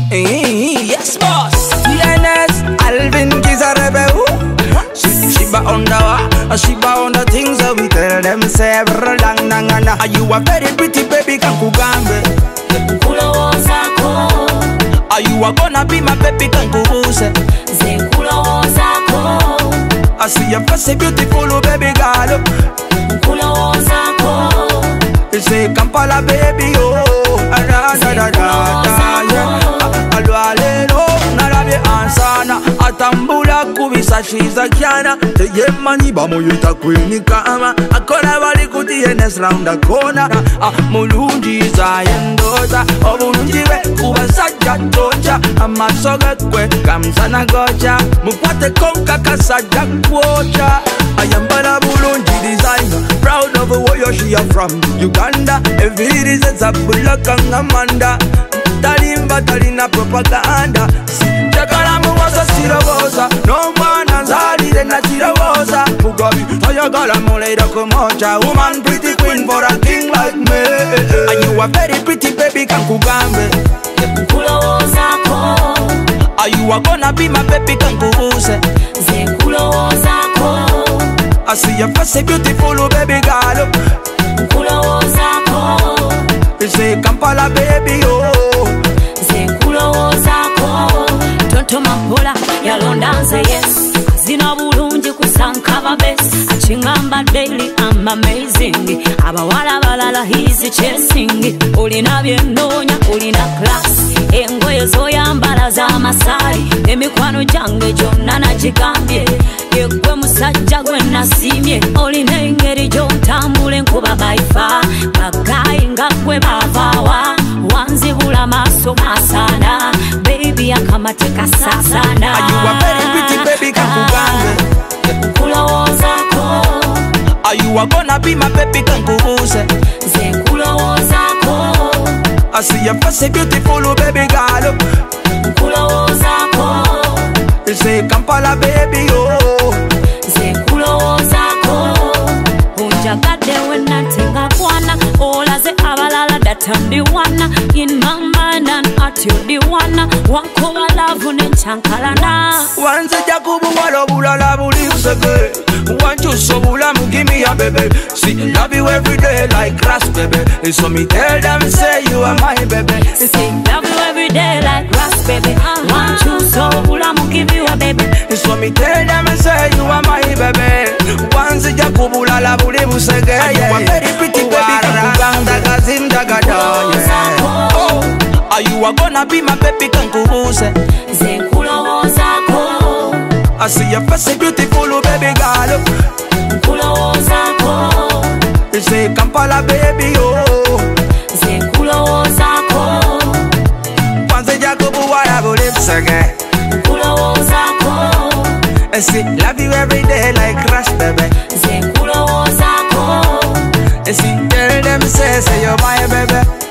Yes, boss. TNS, Alvin Kizarebe. Shiba on the things that we tell them. Say, are you a very pretty baby? Kankugambe. Are you a gonna be my baby? Kankubuse. I see your face, beautiful baby girl. You say Kampala baby, oh, ansana atambula kubisa shiza kyana teyemanyi bamuyita kwini kama akola bali ku TNS round the corner mulungi zayendota obulungi be kubasajja toja amaso gakwe kamsana gocha mukwate konka kasajja kwocha ayambala bulungi designer proud of where she are from Uganda every is a bulaka ngamanda talimba talina propaganda Chakala muwasa sirobosa no mwana nzalire na chirobosa Mugabi ayagala muleira kumocha woman pretty queen for a king like me And you a very pretty baby kankugambe Are you a gonna be my baby kankubuse I see your face beautiful baby girl You say Kampala baby oh Tonto Mampola yalondanze yes Zina bulungi kusankaba best Achingamba daily I'm amazing Abawala balala he's chasing Olina byenonya olina class Engoye zoyambala za masali Emikwano jange jonna najigambye Yegwe musajja gwe nasimye Olina engeri gy'otambula enkuba baifa Bagayi nga gwe bavaawa Wanzibula maaso masana Baby akamateka sasana Are you a very pretty baby kankugambe Are you a gonna be my baby kankubuse I see your face beautiful baby girl You say Kampala baby oh Unjagadde wenatenga kwana olaze abalala datandi wana in my mind and at you the wana wankoba love nenchankalana Wanze jakubu walo bulala buli usege Wanchuso bulamu give me a baby See love you every day like grass baby So me tell them say you are my baby See love you every day like grass baby Wanchuso bulamu give you a baby So me tell them say you are my baby Wanze jakubu lala buli usege You are very pretty baby kankuganda kazim dagada Are you a gonna be my baby kankubuse I see your face beautiful baby girl You say Kampala baby oh Wanze jakubu wala buli usege I see love you every day like grass baby I see tell them say you're my baby